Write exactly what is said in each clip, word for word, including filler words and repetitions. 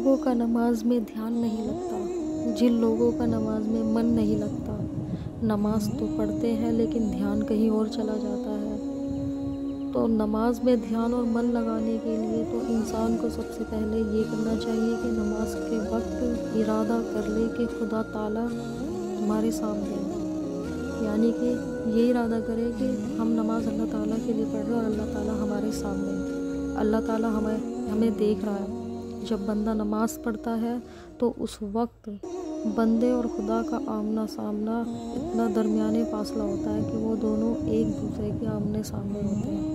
लोगों का नमाज में ध्यान नहीं लगता, जिन लोगों का नमाज में मन नहीं लगता, नमाज तो पढ़ते हैं लेकिन ध्यान कहीं और चला जाता है। तो नमाज में ध्यान और मन लगाने के लिए तो इंसान को सबसे पहले ये करना चाहिए कि नमाज के वक्त इरादा कर ले कि खुदा ताला हमारे सामने है, यानी कि ये इरादा करे कि हम नमाज अल्लाह ताला के लिए पढ़ रहे हैं और अल्लाह ताला हमारे सामने है, अल्लाह ताला हमें हमें देख रहा है। जब बंदा नमाज पढ़ता है तो उस वक्त बंदे और खुदा का आमना सामना इतना दरमियाने फासला होता है कि वो दोनों एक दूसरे के आमने सामने होते हैं।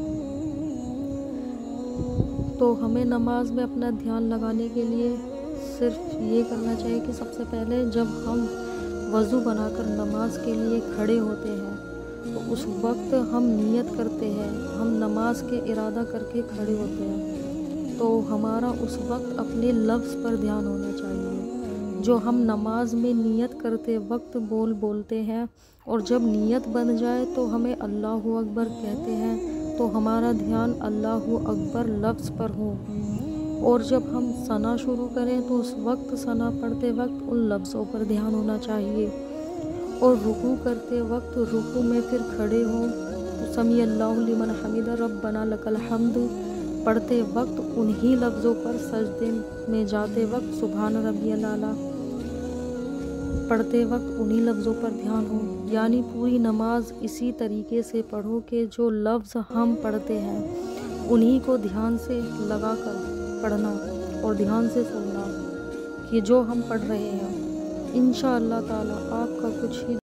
तो हमें नमाज में अपना ध्यान लगाने के लिए सिर्फ ये करना चाहिए कि सबसे पहले जब हम वज़ू बनाकर नमाज के लिए खड़े होते हैं तो उस वक्त हम नियत करते हैं, हम नमाज के इरादा करके खड़े होते हैं, तो हमारा उस वक्त अपने लफ्ज़ पर ध्यान होना चाहिए जो हम नमाज में नियत करते वक्त बोल बोलते हैं। और जब नियत बन जाए तो हमें अल्लाहु अकबर कहते हैं तो हमारा ध्यान अल्लाहु अकबर लफ्ज़ पर हो। और जब हम सना शुरू करें तो उस वक्त सना पढ़ते वक्त उन लफ्ज़ों पर ध्यान होना चाहिए। और रुकू करते वक्त रुकू में फिर खड़े हों तो समी अल्लाहु लिमन हमिदा रब्बना लकल हम्द पढ़ते वक्त उन्हीं लफ्ज़ों पर, सजदे में जाते वक्त सुभान रब्बियल आला पढ़ते वक्त उन्हीं लफ्ज़ों पर ध्यान हो। यानी पूरी नमाज इसी तरीके से पढ़ो कि जो लफ्ज़ हम पढ़ते हैं उन्हीं को ध्यान से लगा कर पढ़ना और ध्यान से सुनना कि जो हम पढ़ रहे हैं इंशाअल्लाह ताला आपका कुछ ही